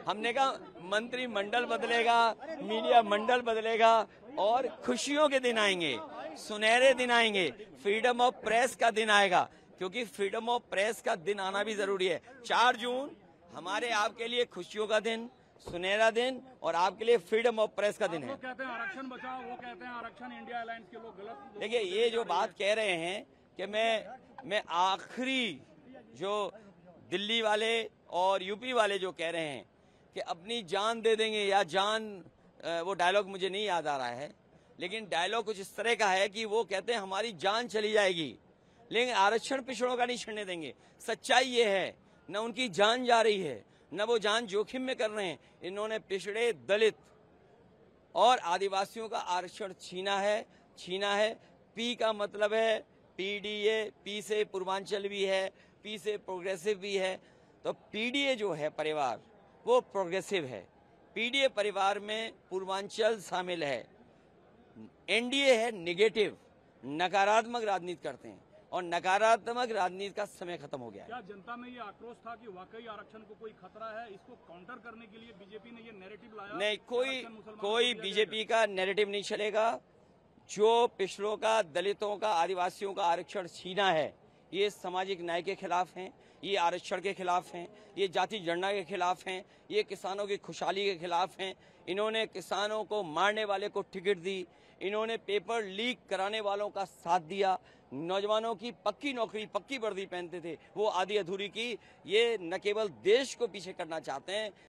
हमने कहा मंत्रिमंडल बदलेगा, मीडिया मंडल बदलेगा और खुशियों के दिन आएंगे, सुनहरे दिन आएंगे, फ्रीडम ऑफ प्रेस का दिन आएगा, क्योंकि फ्रीडम ऑफ प्रेस का दिन आना भी जरूरी है। 4 जून हमारे आपके लिए खुशियों का दिन, सुनहरा दिन और आपके लिए फ्रीडम ऑफ प्रेस का दिन है। वो कहते हैं आरक्षण बचाओ, वो कहते हैं आरक्षण इंडिया अलायंस के लोग गलत। देखिए, ये जो बात कह रहे हैं कि मैं आखिरी जो दिल्ली वाले और यूपी वाले जो कह रहे हैं कि अपनी जान दे देंगे या जान, वो डायलॉग मुझे नहीं याद आ रहा है, लेकिन डायलॉग कुछ इस तरह का है कि वो कहते हैं हमारी जान चली जाएगी लेकिन आरक्षण पिछड़ों का नहीं छीनने देंगे। सच्चाई ये है, न उनकी जान जा रही है, न वो जान जोखिम में कर रहे हैं। इन्होंने पिछड़े, दलित और आदिवासियों का आरक्षण छीना है। पी का मतलब है पीडीए, पी से पूर्वांचल भी है, पी से प्रोग्रेसिव भी है। तो पीडीए जो है परिवार वो प्रोग्रेसिव है, पीडीए परिवार में पूर्वांचल शामिल है। एनडीए है निगेटिव, नकारात्मक राजनीति करते हैं और नकारात्मक राजनीति का समय खत्म हो गया है। क्या जनता में ये आक्रोश था कि वाकई आरक्षण को कोई खतरा है, इसको काउंटर करने के लिए बीजेपी ने ये नैरेटिव लाया? नहीं, कोई बीजेपी का नैरेटिव नहीं चलेगा। जो पिछड़ों का, दलितों का, आदिवासियों का आरक्षण छीना है, ये सामाजिक न्याय के खिलाफ हैं, ये आरक्षण के खिलाफ हैं, ये जाति जनगणना के खिलाफ हैं, ये किसानों की खुशहाली के खिलाफ हैं। इन्होंने किसानों को मारने वाले को टिकट दी, इन्होंने पेपर लीक कराने वालों का साथ दिया, नौजवानों की पक्की नौकरी, पक्की वर्दी पहनते थे वो आधी अधूरी की। ये न केवल देश को पीछे करना चाहते हैं